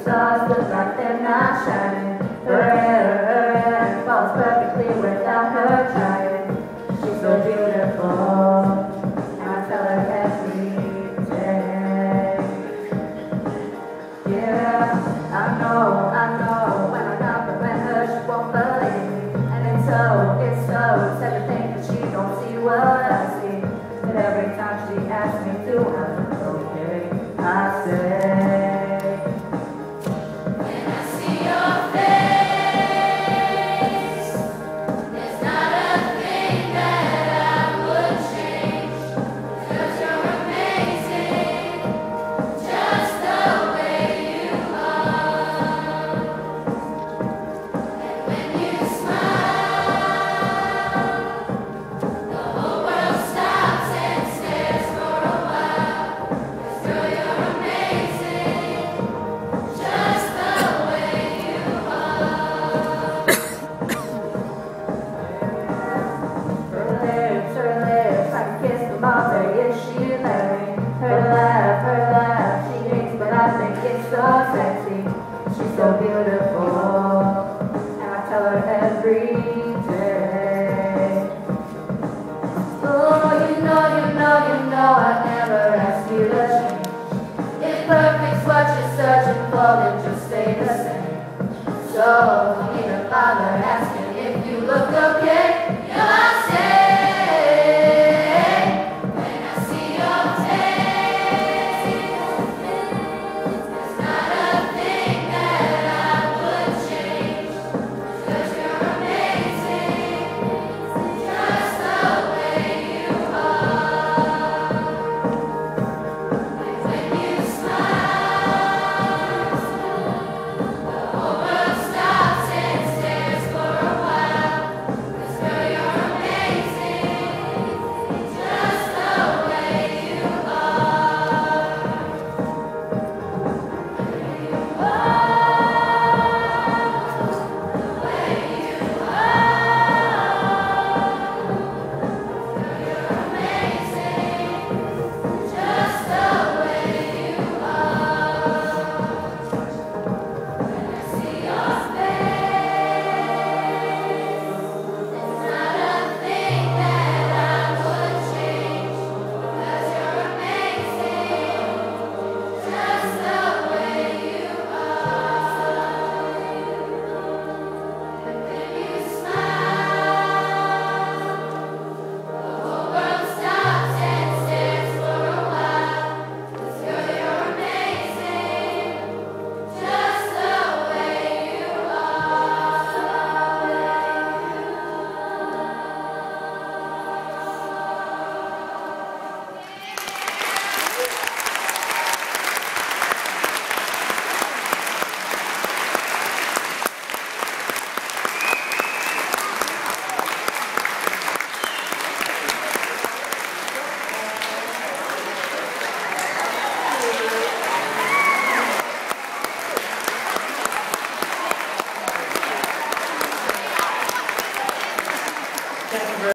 stars look like they're not shining. Her hair falls perfectly without her trying. She's so beautiful, and I tell her every day. Yeah, I know, when I compliment her, she won't believe me. And it's so, it's everything that she don't see what I see. But every time she asks me to, I'm okay, I say. Her laugh, she hates, but I think it's so sexy. She's so beautiful, and I tell her every day. Oh, you know, I'd never ask you to change. If perfect's what you're searching for, then just stay the same. So, don't even bother asking if you look okay. You'll say.